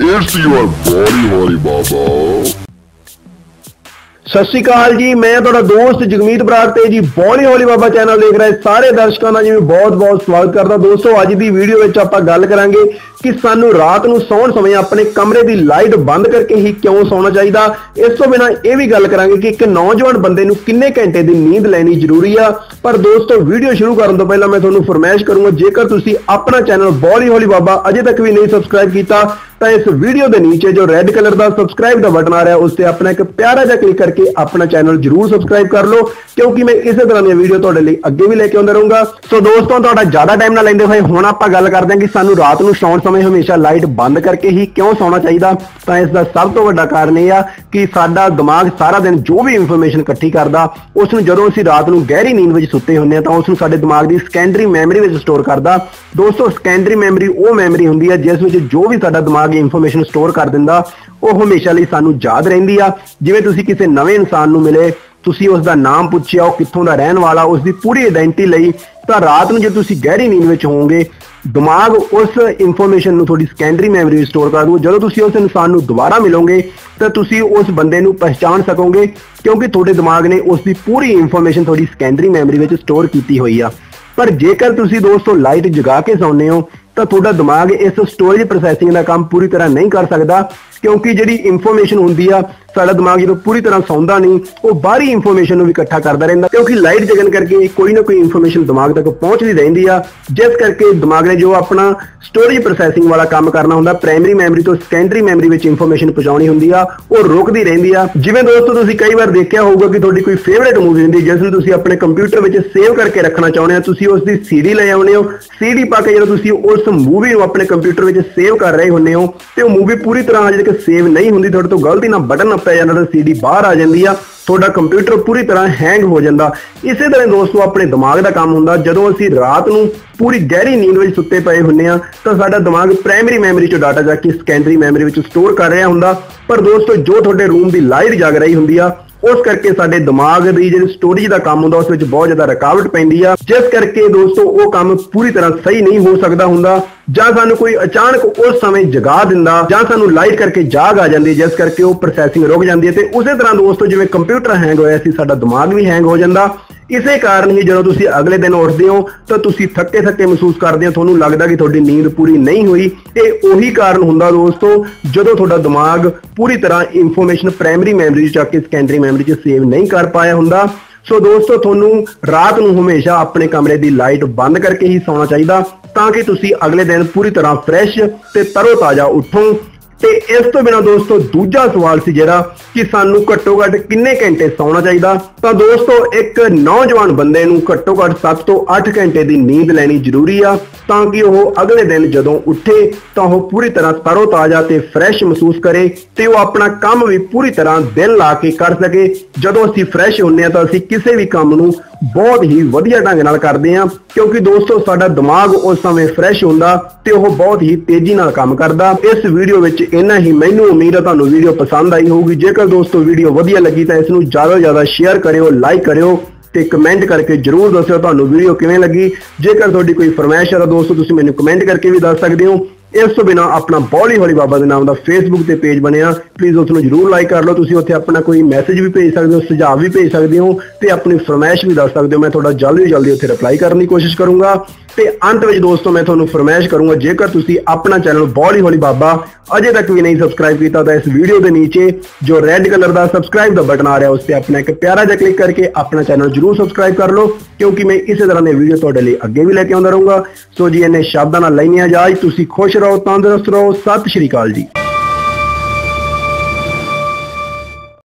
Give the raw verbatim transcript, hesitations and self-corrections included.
It's your body holy baba। सत श्री अकाल जी, मैं तुहाडा दोस्त जगमीत बराड़ ते जी बॉली हौली बाबा चैनल देख रहे सारे दर्शकों का जी मैं बहुत बहुत स्वागत करता। दोस्तों अज की वीडियो में आपां गल करांगे कि सानू रात नूं सौण समय अपने कमरे की लाइट बंद करके ही क्यों सौना चाहिए। इस तो बिना यह भी गल करांगे कि एक नौजवान बंदे नूं किन्ने घंटे की नींद लैनी जरूरी आ। पर दोस्तों वीडियो शुरू करने तो पहला मैं तुहानूं फरमाइश करूंगा, जेकर तुसीं अपना चैनल बॉली हौली बाबा अजे तक भी नहीं सबसक्राइब किया तो इस वीडियो के नीचे जो रेड कलर का सबसक्राइब का बटन आ रहा है उस पर अपना एक प्यारा जा क्लिक करके अपना चैनल जरूर सबसक्राइब कर लो, क्योंकि मैं इस तरह की वीडियो तुहाडे लई अगे भी लेके आउंदा रहूंगा। सो दोस्तों तुहाडा ज्यादा टाइम ना लैंदे होए हुण आपां गल करदे हां कि सानू रात नूं सौण समय हमेशा लाइट बंद करके ही क्यों सौना चाहिए। तो इसका सब तो वड्डा कारण यह आ कि साडा दिमाग सारा दिन जो भी इंफॉर्मेशन इकट्ठी करदा उसनूं जदों असीं रात नूं गहरी नींद विच सुत्ते हुंदे हां तां उसनूं साडे दिमाग दी सैकेंडरी मैमरी विच स्टोर करदा। दोस्तों सैकेंडरी मैमरी वो मैमरी हुंदी है जिस विच जो भी साडा दिमाग इंफॉर्मेशन स्टोर कर दिंदा वो हमेशा लई सानू याद रहिंदी आ। जिवें तुसीं किसी नवें इंसान नूं मिले, तुसीं उसका नाम पुछिया, वो कित्थों दा रहण वाला, उसकी पूरी आइडेंटिटी लई, तां रात नूं जे तुसीं गहरी नींद विच होवोगे दिमाग उस इंफॉर्मेशन नूं थोड़ी सैकेंडरी मैमरी स्टोर कर दूँ। जदों तुसीं उस इंसान नूं दोबारा मिलोगे तो तुसीं उस बंदे नूं पहचान सकोगे, क्योंकि तुहाडे दिमाग ने उसकी पूरी इंफॉर्मेशन थोड़ी सैकेंडरी मैमरी विच स्टोर कीती होई आ। पर जेकर तुसीं दोस्तों लाइट जगा के सौंदे हो तो तुहाडा दिमाग इस स्टोरेज प्रोसैसिंग का काम पूरी तरह नहीं कर सकता, क्योंकि जिहड़ी इंफॉर्मेशन हुंदी आ साडा दिमाग जो पूरी तरह सौंदा नहीं वो बाहरी इंफॉर्मेशन नूं भी इकट्ठा करदा रहिंदा, क्योंकि लाइट जगन करके कोई ना कोई इंफॉर्मेशन दिमाग तक पहुंचदी रहिंदी आ, जिस करके दिमाग ने जो अपना स्टोरेज प्रोसैसिंग वाला काम करना हुंदा प्राइमरी मैमरी तो सैकेंडरी मैमरी विच इंफॉर्मेशन पहुंचाउणी हुंदी आ वो रुकदी रहिंदी आ। जिवें दोस्तों तुसीं कई बार देखिया होगा कि तुहाडी कोई फेवरेट मूवी हुंदी जिस नूं तुसीं अपने कंप्यूटर विच सेव करके रखना चाहुंदे हो, तुसीं उसदी सीडी ले आउंदे हो, सीडी पा के जदों तुसीं उस मूवी नूं अपने कंप्यूटर विच सेव कर रहे हुंदे हो ते वो मूवी पूरी तरह जिहड़ी सेव नहीं हुंदी, तुहाडे तो गलती नाल बटन नप्पिया जांदा ते सीडी बाहर आ जाती है, थोड़ा कंप्यूटर पूरी तरह हैंग हो जाता। इसे तरह दोस्तों अपने दिमाग का काम होंदा, जदों असीं रात नूं पूरी गहरी नींद विच सुत्ते पए हुंदे आ तां साडा दिमाग प्राइमरी मैमरी चों डाटा जाके सैकेंडरी मैमरी विच स्टोर कर रहा हुंदा। पर दोस्तों जो तुहाडे रूम की लाइट जग रही हुंदी आ उस करके साडे दिमाग की जिहड़ी स्टोरेज का काम होंदा उस विच बहुत ज़्यादा रुकावट पैंदी आ, जिस करके दोस्तों वो काम पूरी तरह सही नहीं हो सकता हुंदा, जां सानू कोई अचानक उस समय जगा दिंदा जां सानू लाइट करके जाग आ जाती जिस करके वो प्रोसैसिंग रुक जाती है। तो उस तरह दोस्तों जिवें कंप्यूटर हैंग होया सी साडा दिमाग भी हैंग हो जाता। इसे कारण ही जदों तुसीं अगले दिन उठदे हो तो तुसीं थके थके महसूस करदे हो, तुहानूं लगदा कि तुहाडी नींद पूरी नहीं हुई। ते उही कारण हुंदा दोस्तों जदों तुहाडा दिमाग पूरी तरह इंफॉर्मेशन प्राइमरी मैमरी च जाके सैकेंडरी मैमरी च सेव नहीं कर पाया हुंदा। सो दोस्तों तुहानूं रात नूं हमेशा अपने कमरे की लाइट बंद करके ही सौना चाहिए ताकि तुसीं अगले दिन पूरी तरह फ्रैश ते तरोताजा उठो। ते इस तो बिना दोस्तों दूजा सवाल सी जिहड़ा कि सानू घट्टो घट किन्ने घंटे सौना चाहिए। तो दोस्तों एक नौजवान बंदे नूं घट्टो घट सत्त तो अठ घंटे की नींद लैनी जरूरी आ, ताकि वह अगले दिन जदों उठे तो वह पूरी तरह तरोताजा ते फ्रैश महसूस करे ते वह अपना काम भी पूरी तरह दिल ला के कर सके। जदों असीं फ्रैश हुंदे हां तां असीं किसी भी काम नूं बहुत ही वधिया ढंग नाल करदे हां, क्योंकि दोस्तों साडा दिमाग उस समय फ्रैश हुंदा ते वह बहुत ही तेजी नाल काम करदा। इस वीडियो विच इन्ना ही। मैनूं उम्मीद है तुहानूं वीडियो पसंद आई होगी। जेकर दोस्तों वीडियो वधिया लगी तो इसनूं ज़्यादा से ज़्यादा शेयर करियो, लाइक करियो ते कमेंट करके जरूर दस्सिओ तुहानूं वीडियो किवें लगी। जेकर तुहाडी कोई फरमाइश है तो दोस्तों तुसीं मैनूं कमेंट करके भी दस सकदे हो। इस तो बिना अपना बॉली हौली बाबा के नाम का फेसबुक से पेज बनया, प्लीज़ उसनूं जरूर लाइक कर लो। तुसीं उत्थे अपना कोई मैसेज भी भेज सकते हो, सुझाव भी भेज सकते हो ते अपनी फरमाइश भी दस सकते हो। मैं थोड़ा जल्दी जल्दी उत्थे रिप्लाई करने की कोशिश करूँगा। ते अंत में दोस्तों मैं तुहानूं फरमाइश करूँगा, जेकर तुसीं अपना चैनल बॉली हौली बाबा अजे तक भी नहीं सबसक्राइब किया तो इस वीडियो के नीचे जो रेड कलर का सबसक्राइब का बटन आ रहा है उस पर अपना एक प्यारा जा क्लिक करके अपना चैनल जरूर सबसक्राइब कर लो, क्योंकि मैं इस तरह के वीडियो तुहाडे लई अगे भी लेके आउंदा रहूँगा। सो जी इन्ने शब्दां नाल लैणे इजाज़त, तुसीं खुश रहो, तंदुरुस्त रहो। सत श्री अकाल जी।